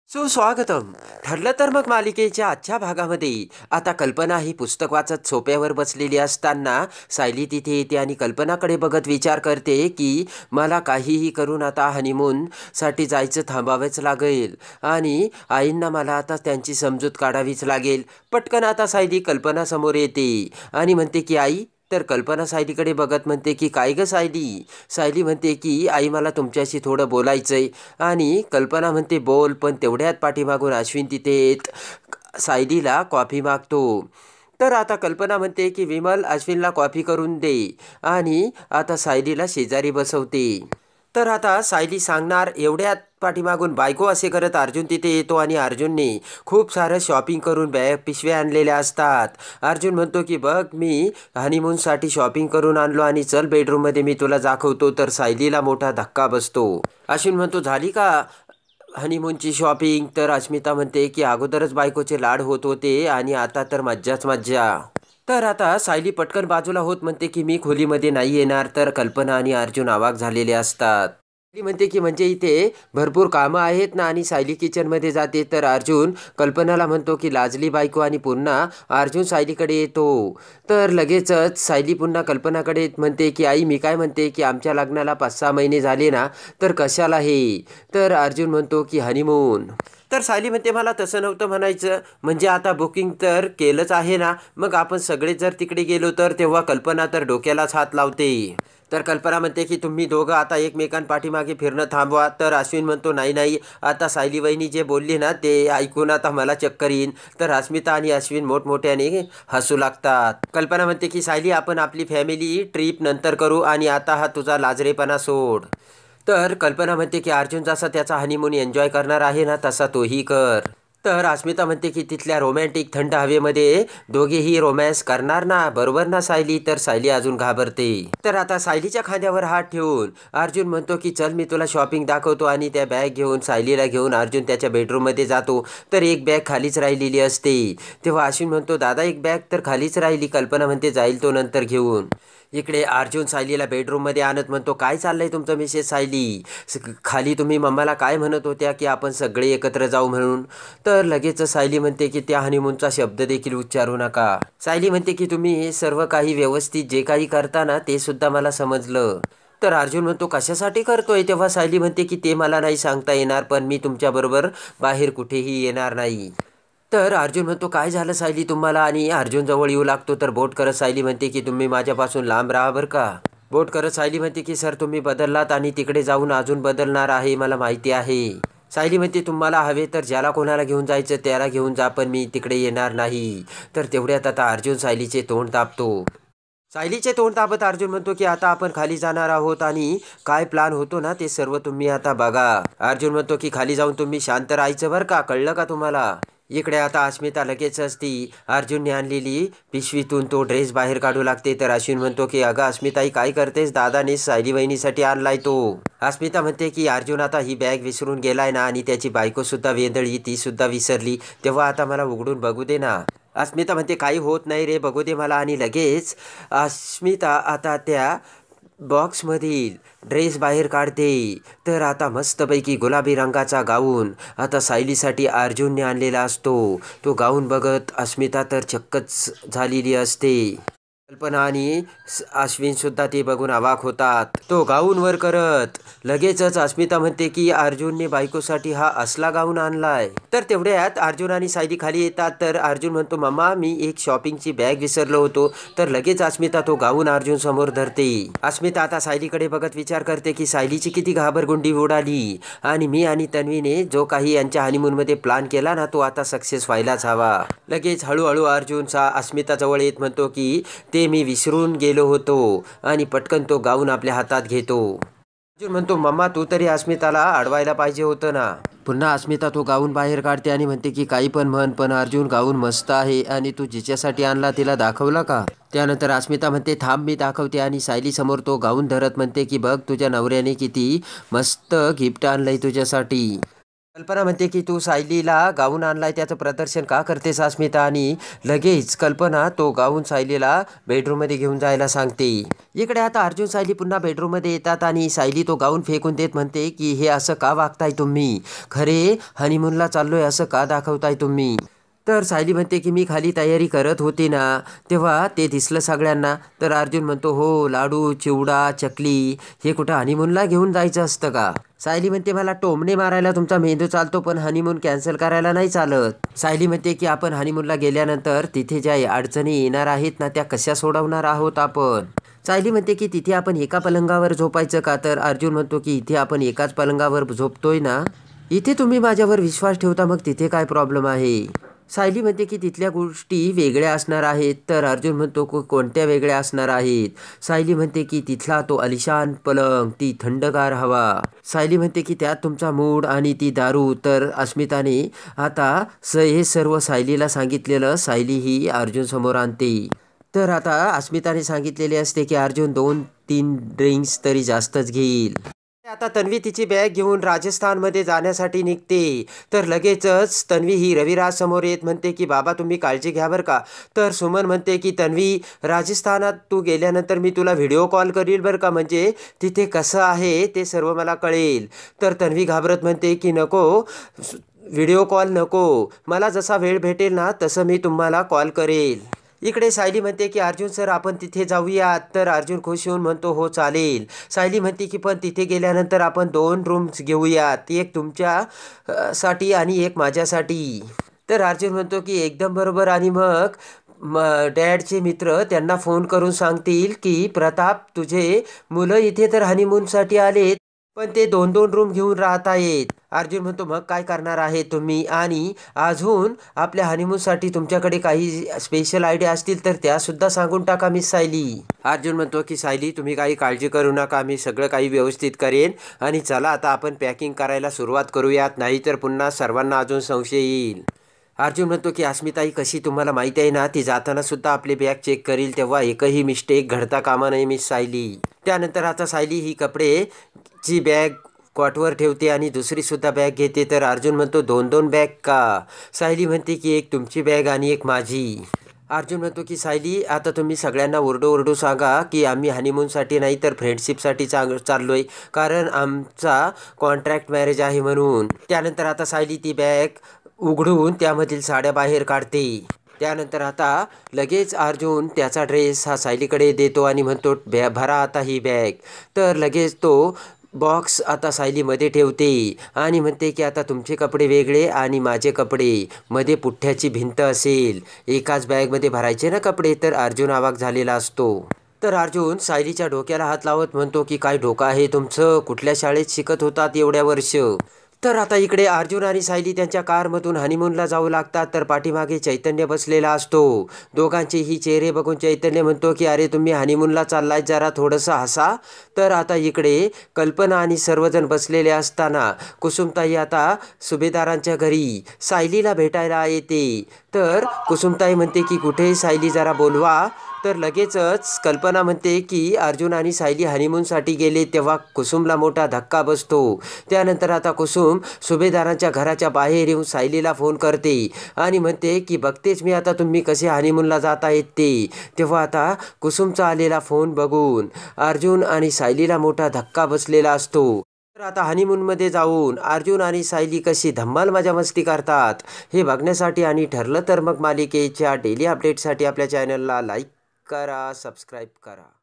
सुस्वागतम. ठरलं तर मग मालिकेच्या आजच्या भागामध्ये आता कल्पना ही पुस्तक वाचत सोप्यावर बसलेली असताना सायली तिथे येते आणि कल्पनाकडे बघत विचार करते की मला काहीही करून आता हनीमूनसाठी जायचं थांबावंच लागेल आणि आईंना मला आता त्यांची समजूत काढावीच लागेल. पटकन आता सायली कल्पनासमोर येते आणि म्हणते की आई. तर कल्पना सायलीकडे बघत म्हणते की काय गं सायली. सायली म्हणते की आई मला तुमच्याशी थोडं बोलायचंय. आणि कल्पना म्हणते बोल. पण तेवढ्यात पाठीमागून अश्विन तिथे येत सायलीला कॉफी मागतो. तर आता कल्पना म्हणते की विमल अश्विनला कॉफी करून दे आणि आता सायलीला शेजारी बसवते. तर आता सायली सांगणार एवढ्यात पाठीमागून बायको असे करत अर्जुन तिथे येतो आणि अर्जुनने खूप सारं शॉपिंग करून पिशव्या आणलेल्या असतात. अर्जुन म्हणतो की बघ मी हनीमूनसाठी शॉपिंग करून आणलो आणि चल बेडरूममध्ये मी तुला दाखवतो. तर सायलीला मोठा धक्का बसतो. अश्विन म्हणतो झाली का हनीमूनची शॉपिंग. तर अस्मिता म्हणते की अगोदरच बायकोचे लाड होत होते आणि आता तर मज्जाच मज्जा. तर आता सायली पटकन बाजूला होत म्हणते की मी खोलीमध्ये नाही येणार. तर कल्पना आणि अर्जुन अवाक झालेले असतात. सायली म्हणते की म्हणजे इथे भरपूर कामं आहेत ना. आणि सायली किचनमध्ये जाते. तर अर्जुन कल्पनाला म्हणतो की लाजली बायको आणि पुन्हा अर्जुन सायलीकडे येतो. तर लगेचच सायली पुन्हा कल्पनाकडे म्हणते की आई मी काय म्हणते की आमच्या लग्नाला 5-6 महिने झाले ना. तर कशाला हे. तर अर्जुन म्हणतो की हनीमून. तर सायली म्हणते मला तसं नव्हतं म्हणायचं. म्हणजे आता बुकिंग तर केलंच आहे ना. मग आपण सगळे जर तिकडे गेलो तर. तेव्हा कल्पना तर डोक्यालाच हात लावते. तर कल्पना म्हणते की तुम्ही दोघं आता एकमेकांपाठीमागे फिरणं थांबवा. तर अश्विन म्हणतो नाही नाही आता सायली वहिनी जे बोलली ना ते ऐकून आता मला चक्कर येईन. तर अस्मिता आणि अश्विन मोठमोठ्याने हसू लागतात. कल्पना म्हणते की सायली आपण आपली फॅमिली ट्रिप नंतर करू आणि आता हा तुझा लाजरेपणा सोड. तर कल्पना म्हणते की अर्जुन जसा त्याचा हनीमून एन्जॉय करणार आहे ना तसा तोही कर. तर अस्मिता म्हणते की तिथल्या रोमॅन्टिक थंड हवेमध्ये दोघेही रोमॅन्स करणार ना. बरोबर ना सायली. तर सायली अजून घाबरते. तर आता सायलीच्या खांद्यावर हात ठेवून अर्जुन म्हणतो की चल मी तुला शॉपिंग दाखवतो. आणि त्या बॅग घेऊन सायलीला घेऊन अर्जुन त्याच्या बेडरूममध्ये जातो. तर एक बॅग खालीच राहिलेली असते. तेव्हा अश्विन म्हणतो दादा एक बॅग तर खालीच राहिली. कल्पना म्हणते जाईल तो नंतर घेऊन. इकडे अर्जुन सायलीला बेडरूममध्ये आणत म्हणतो काय चाललंय तुमचं मिसेस सायली. खाली तुम्ही मम्माला काय म्हणत होत्या की आपण सगळे एकत्र जाऊ म्हणून. तर लगेच सायली म्हणते की त्या हनीमूनचा शब्द देखील उच्चारू नका. सायली म्हणते की तुम्ही हे सर्व काही व्यवस्थित जे काही करता ना ते सुद्धा मला समजलं. तर अर्जुन म्हणतो कशासाठी करतोय. तेव्हा सायली म्हणते की ते मला नाही सांगता येणार. पण मी तुमच्याबरोबर बाहेर कुठेही येणार नाही. तर अर्जुन म्हणतो काय झालं सायली तुम्हाला. आणि अर्जुन जवळ येऊ लागतो. तर बोट करत सायली म्हणते की तुम्ही माझ्यापासून लांब राहा बरं का. बोट करत सायली म्हणते की सर तुम्ही बदललात आणि तिकडे जाऊन अजून बदलणार आहे मला माहिती आहे. सायली म्हणते तुम्हाला हवे तर ज्याला कोणाला घेऊन जायचं त्याला घेऊन जा पण मी तिकडे येणार नाही. तर तेवढ्यात आता अर्जुन सायलीचे तोंड दाबतो. सायलीचे तोंड दाबत अर्जुन म्हणतो की आता आपण खाली जाणार आहोत आणि काय प्लॅन होतो ना ते सर्व तुम्ही आता बघा. अर्जुन म्हणतो की खाली जाऊन तुम्ही शांत राहायचं बरं का. कळलं का तुम्हाला. इकडे आता अस्मिता लगेचच ती अर्जुनने आणलेली पिशवीतून तो ड्रेस बाहेर काढू लागते. तर अश्विन म्हणतो की अगं अस्मिताई काय करतेस. दादाने सायली वहिनीसाठी आणलाय तो. अस्मिता म्हणते की अर्जुन आता ही बॅग विसरून गेलाय ना आणि त्याची बायको सुद्धा वेंदळी ती सुद्धा विसरली. तेव्हा आता मला उघडून बघू दे ना. अस्मिता म्हणते काही होत नाही रे बघू दे मला. आणि लगेच अस्मिता आता त्या बॉक्समधील ड्रेस बाहेर काढते. तर आता मस्तपैकी गुलाबी रंगाचा गाऊन आता सायलीसाठी अर्जुनने आणलेला असतो. तो गाऊन बघत अस्मिता तर चक्कच झालेली असते. कल्पना आणि अश्विन सुद्धा ते बघून अवाक होतात. तो गाऊन वर करत लगेचच अस्मिता म्हणते की अर्जुनने बायकोसाठी हा असला गाऊन आणलाय. तर तेवढ्यात अर्जुन आणि सायली खाली येतात. तर अर्जुन म्हणतो मम्मा मी एक शॉपिंगची बॅग विसरलो होतो. तर लगेच अस्मिता तो गाऊन अर्जुन समोर धरते. अस्मिता आता सायलीकडे बघत विचार करते की सायलीची किती घाबरगुंडी उडाली. आणि मी आणि तन्वीने जो काही यांच्या हनीमूनमध्ये प्लॅन केला ना तो आता सक्सेस व्हायलाच हवा. लगेच हळूहळू अर्जुन अस्मिता जवळ येत म्हणतो की ते मी विसरून गेलो होतो. आणि पटकन तो गाऊन आपल्या हातात घेतो. अर्जुन म्हणतो मम्मा तू तरी अस्मिताला अडवायला पाहिजे होतं ना. पुन्हा अस्मिता तो गाऊन बाहेर काढते आणि म्हणते की काही पण म्हण पण अर्जुन गाऊन मस्त आहे. आणि तू जिच्यासाठी आणला तिला दाखवला का. त्यानंतर अस्मिता म्हणते थांब मी दाखवते. आणि सायली समोर तो गाऊन धरत म्हणते की बघ तुझ्या नवऱ्याने किती मस्त गिफ्ट आणलंय तुझ्यासाठी. कल्पना म्हणते की तू सायलीला गाऊन आणलाय त्याचं प्रदर्शन का करतेस अस्मिता, आणि लगेच कल्पना तो गाऊन सायलीला बेडरूममध्ये घेऊन जायला सांगते. इकडे आता अर्जुन सायली पुन्हा बेडरूममध्ये येतात आणि सायली तो गाऊन फेकून देत म्हणते की हे असं का वागताय तुम्ही, खरे हनीमूनला चाललोय असं का दाखवताय तुम्ही. तर सायली म्हणते की मी खाली तयारी करत होती ना तेव्हा ते दिसलं सगळ्यांना. तर अर्जुन म्हणतो हो, लाडू चिवडा चकली हे कुठं हनीमूनला घेऊन जायचं असतं का. सायली म्हणते मला टोमणे मारायला तुमचा मेंदू चालतो पण हनीमून कॅन्सल करायला नाही चालत. सायली म्हणते की आपण हनीमूनला गेल्यानंतर तिथे ज्या अडचणी येणार आहेत ना त्या कशा सोडवणार आहोत आपण. सायली म्हणते की तिथे आपण एका पलंगावर झोपायचं का. तर अर्जुन म्हणतो की इथे आपण एकाच पलंगावर झोपतोय ना, इथे तुम्ही माझ्यावर विश्वास ठेवता मग तिथे काय प्रॉब्लेम आहे. सायली म्हणते की तिथल्या गोष्टी वेगळ्या असणार आहेत. तर अर्जुन म्हणतो कोणत्या वेगळ्या असणार आहेत. सायली म्हणते की तिथला तो आलिशान पलंग, ती थंडगार हवा. सायली म्हणते की त्यात तुमचा मूड आणि ती दारू. तर अस्मिताने आता हे सर्व सायलीला सांगितलेलं सायली ही अर्जुन समोर आणते. तर आता अस्मिताने सांगितलेले असते की अर्जुन 2-3 ड्रिंक्स तरी जास्तच घेईल. आता तन्वी तिची बॅग घेऊन राजस्थानमध्ये जाण्यासाठी निघते. तर लगेचच तन्वी ही रविराज समोर येत म्हणते की बाबा तुम्ही काळजी घ्या बरं का. तर सुमन म्हणते की तन्वी राजस्थानात तू गेल्यानंतर मी तुला व्हिडिओ कॉल करील बरं का, म्हणजे तिथे कसं आहे ते सर्व मला कळेल. तर तन्वी घाबरत म्हणते की नको, व्हिडिओ कॉल नको, मला जसा वेळ भेटेल ना तसं मी तुम्हाला कॉल करेल. इकडे सायली म्हणते की अर्जुन सर आपण तिथे जाऊयात. तर अर्जुन खुश होऊन म्हणतो हो चालेल. सायली म्हणते की पण तिथे गेल्यानंतर आपण 2 रूम्स घेऊयात, एक तुमच्या साठी आणि एक माझ्यासाठी. तर अर्जुन म्हणतो की एकदम बरोबर. आणि मग डॅडचे मित्र त्यांना फोन करून सांगतील की प्रताप तुझे मुलं इथे तर हनीमूनसाठी आलेत पण ते 2-2 रूम घेऊन राहत आहेत. अर्जुन म्हणतो मग काय करणार आहे तुम्ही, आणि अजून आपल्या हनीमूनसाठी तुमच्याकडे काही स्पेशल आयडिया असतील तर त्या सुद्धा सांगून टाका मिस सायली. अर्जुन म्हणतो की सायली तुम्ही काही काळजी करू नका, मी सगळं काही व्यवस्थित करेन. आणि चला आता आपण पॅकिंग करायला सुरुवात करूयात, नाहीतर पुन्हा सर्वांना अजून संशय येईल. अर्जुन म्हणतो की अस्मिताई कशी तुम्हाला माहिती आहे ना, ती जाताना सुद्धा आपली बॅग चेक करील तेव्हा एकही मिस्टेक घडता कामा नये मिस सायली. त्यानंतर आता सायली ही कपडेची बॅग कॉटवर ठेवते आणि दुसरी सुद्धा बॅग घेते. तर अर्जुन म्हणतो 2-2 बॅग का. सायली म्हणते की एक तुमची बॅग आणि एक माझी. अर्जुन म्हणतो की सायली आता तुम्ही सगळ्यांना ओरडू सांगा की आम्ही हनीमूनसाठी नाही तर फ्रेंडशिपसाठी चाललोय, कारण आमचा कॉन्ट्रॅक्ट मॅरेज आहे म्हणून. त्यानंतर आता सायली ती बॅग उघडून त्यामधील साड्या बाहेर काढते. त्यानंतर आता लगेच अर्जुन त्याचा ड्रेस हा सायलीकडे देतो आणि म्हणतो भरा आता ही बॅग. तर लगेच तो बॉक्स आता सायलीमध्ये ठेवते आणि म्हणते की आता तुमचे कपडे वेगळे आणि माझे कपडे, मध्ये पुठ्ठ्याची भिंत असेल, एकाच बॅगमध्ये भरायचे ना कपडे. तर अर्जुन अवाक झालेला असतो. तर अर्जुन सायलीच्या डोक्याला हात लावत म्हणतो की काय डोकं आहे तुमचं, कुठल्या शाळेत शिकत होतात एवढ्या वर्ष. तर आता इकडे अर्जुन आणि सायली त्यांच्या कारमधून हनीमूनला जाऊ लागतात. तर पाठीमागे चैतन्य बसलेला असतो. दोघांचेही चेहरे बघून चैतन्य म्हणतो की अरे तुम्ही हनीमूनला चाललाय, जरा थोडंसं हसा. तर आता इकडे कल्पना आणि सर्वजण बसलेले असताना कुसुमताई आता सुभेदारांच्या घरी सायलीला भेटायला येते. तर कुसुमताई म्हणते की कुठे सायली जरा बोलवा. तर लगेचच कल्पना म्हणते की अर्जुन आणि सायली हनीमूनसाठी गेले. तेव्हा कुसुमला मोठा धक्का बसतो. त्यानंतर आता कुसुम सुभेदारांच्या घराच्या बाहेर येऊन सायलीला फोन करते आणि म्हणते की बघतेच मी आता तुम्ही कसे हनीमूनला जात आहेत ते. तेव्हा आता कुसुमचा आलेला फोन बघून अर्जुन आणि सायलीला मोठा धक्का बसलेला असतो. तर आता हनीमूनमध्ये जाऊन अर्जुन आणि सायली कशी धम्माल मजा मस्ती करतात हे बघण्यासाठी आणि ठरलं तर मग मालिकेच्या डेली अपडेटसाठी आपल्या चॅनलला लाईक करा, सबस्क्राईब करा.